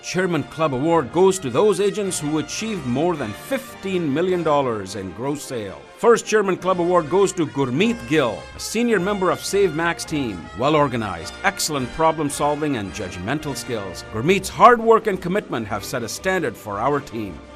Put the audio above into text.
Chairman Club Award goes to those agents who achieved more than $15 million in gross sale. First Chairman Club Award goes to Gurmeet Gill, a senior member of Save Max team. Well organized, excellent problem solving and judgmental skills. Gurmeet's hard work and commitment have set a standard for our team.